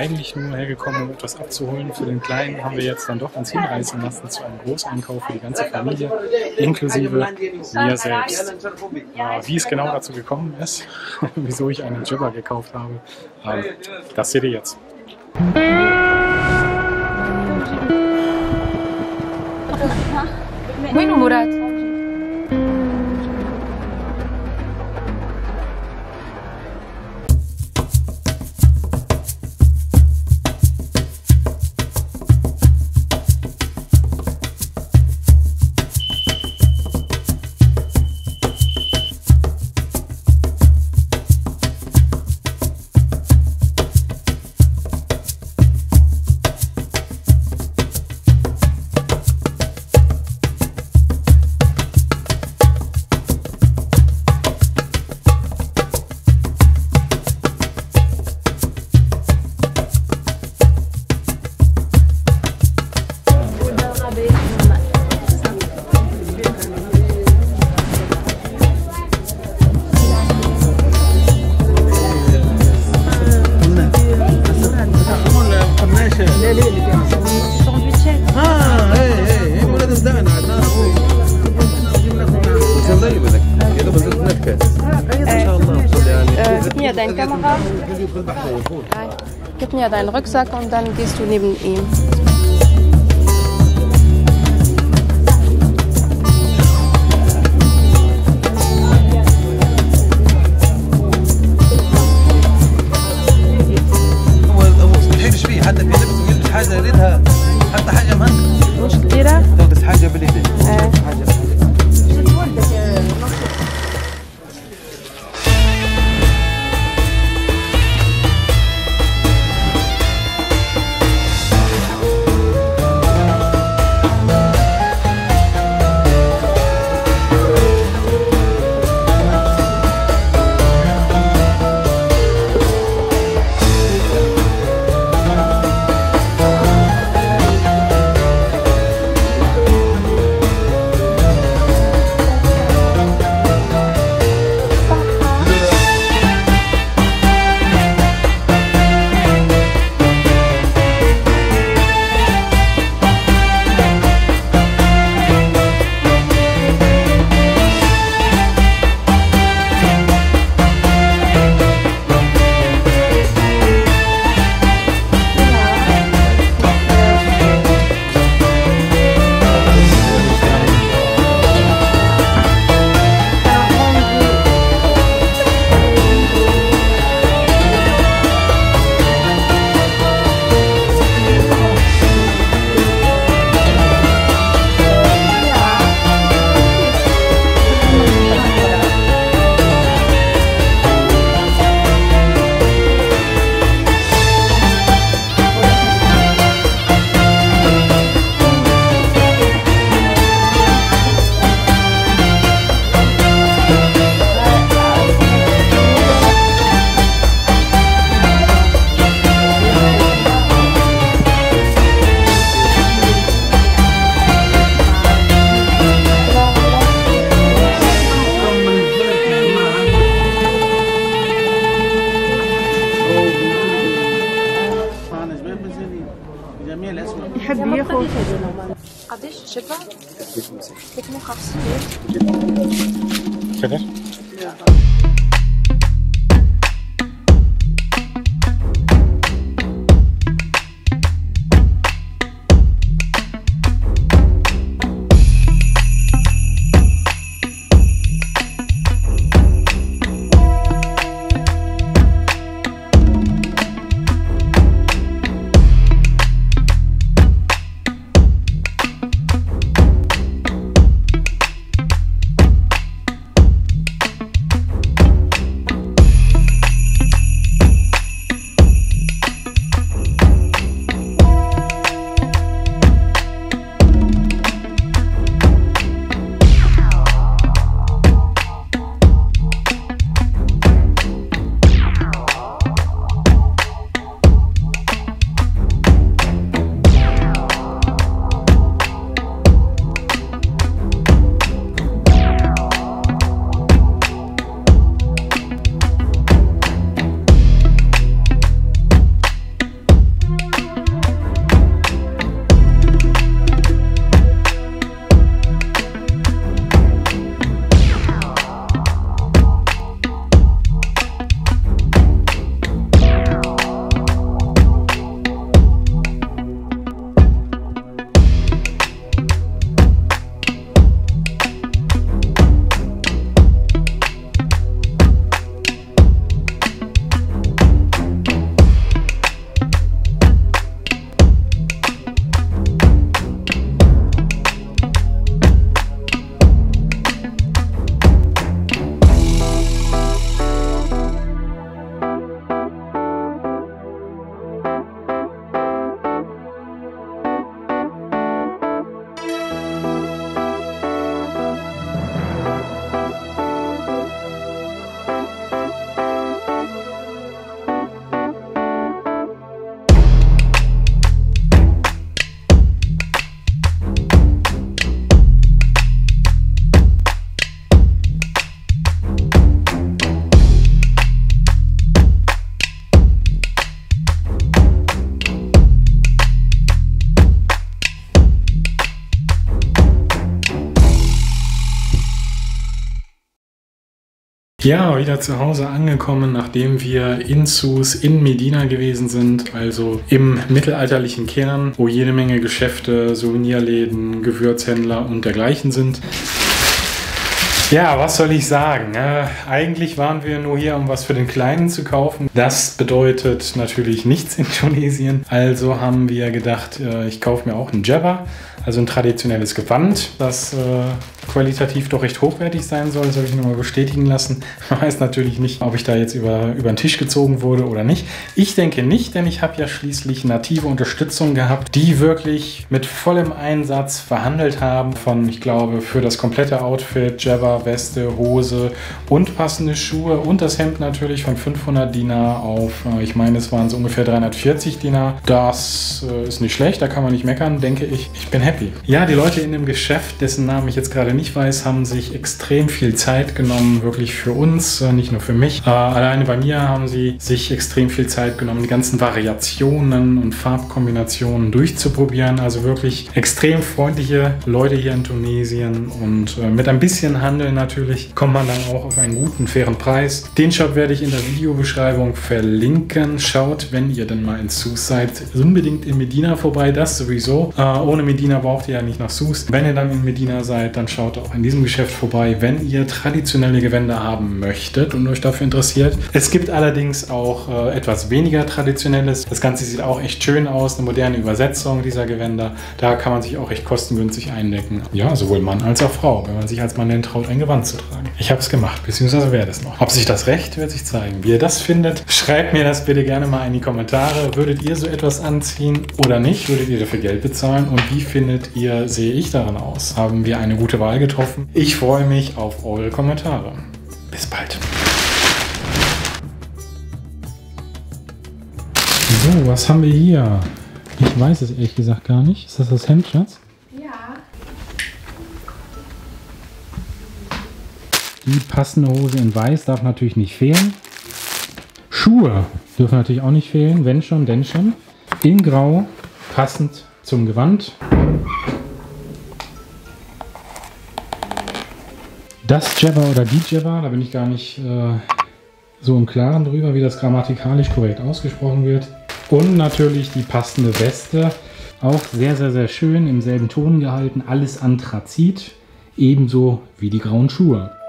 eigentlich nur hergekommen, um etwas abzuholen. Für den Kleinen haben wir jetzt dann doch uns hinreißen lassen zu einem Großeinkauf für die ganze Familie, inklusive mir selbst. Wie es genau dazu gekommen ist, wieso ich einen Jibber gekauft habe, das seht ihr jetzt. وينو مراد؟ Deine Kamera. Gib mir deinen Rucksack und dann gehst du neben ihm. مش كبيرة؟ يحب ياخذ قديش جبة؟ 350 كده؟ Ja, wieder zu Hause angekommen, nachdem wir in Sousse in Medina gewesen sind, also im mittelalterlichen Kern, wo jede Menge Geschäfte, Souvenirläden, Gewürzhändler und dergleichen sind. Ja, was soll ich sagen? Eigentlich waren wir nur hier, um was für den Kleinen zu kaufen. Das bedeutet natürlich nichts in Tunesien. Also haben wir gedacht, ich kaufe mir auch einen Djebba, also ein traditionelles Gewand, das qualitativ doch recht hochwertig sein soll. Das habe ich mir mal bestätigen lassen. Man weiß natürlich nicht, ob ich da jetzt über den Tisch gezogen wurde oder nicht. Ich denke nicht, denn ich habe ja schließlich native Unterstützung gehabt, die wirklich mit vollem Einsatz verhandelt haben von, ich glaube, für das komplette Outfit, Djebba, Weste, Hose und passende Schuhe und das Hemd natürlich von 500 Dinar auf, ich meine, es waren so ungefähr 340 Dinar. Das ist nicht schlecht, da kann man nicht meckern, denke ich. Ich bin happy. Ja, die Leute in dem Geschäft, dessen Namen ich jetzt gerade nicht weiß, haben sich extrem viel Zeit genommen, wirklich für uns, nicht nur für mich. Alleine bei mir haben sie sich extrem viel Zeit genommen, die ganzen Variationen und Farbkombinationen durchzuprobieren. Also wirklich extrem freundliche Leute hier in Tunesien und mit ein bisschen Handel natürlich kommt man dann auch auf einen guten, fairen Preis. Den Shop werde ich in der Videobeschreibung verlinken. Schaut, wenn ihr dann mal in Sousse seid, unbedingt in Medina vorbei, das sowieso. Ohne Medina braucht ihr ja nicht nach Sousse. Wenn ihr dann in Medina seid, dann schaut auch in diesem Geschäft vorbei, wenn ihr traditionelle Gewänder haben möchtet und euch dafür interessiert. Es gibt allerdings auch etwas weniger traditionelles. Das Ganze sieht auch echt schön aus, eine moderne Übersetzung dieser Gewänder. Da kann man sich auch echt kostengünstig eindecken. Ja, sowohl Mann als auch Frau, wenn man sich als Mann denn traut, ein Gewand zu tragen. Ich habe es gemacht, beziehungsweise werde es noch. Ob sich das rächt, wird sich zeigen. Wie ihr das findet, schreibt mir das bitte gerne mal in die Kommentare. Würdet ihr so etwas anziehen oder nicht? Würdet ihr dafür Geld bezahlen? Und wie findet ihr, sehe ich darin aus? Haben wir eine gute Wahl getroffen? Ich freue mich auf eure Kommentare. Bis bald. So, was haben wir hier? Ich weiß es ehrlich gesagt gar nicht. Ist das das Hemd, Schatz? Ja. Die passende Hose in Weiß darf natürlich nicht fehlen. Schuhe dürfen natürlich auch nicht fehlen, wenn schon, denn schon. In Grau, passend zum Gewand. Das Djebba oder die Djebba, da bin ich gar nicht so im Klaren drüber, wie das grammatikalisch korrekt ausgesprochen wird. Und natürlich die passende Weste, auch sehr, sehr, sehr schön, im selben Ton gehalten, alles Anthrazit, ebenso wie die grauen Schuhe.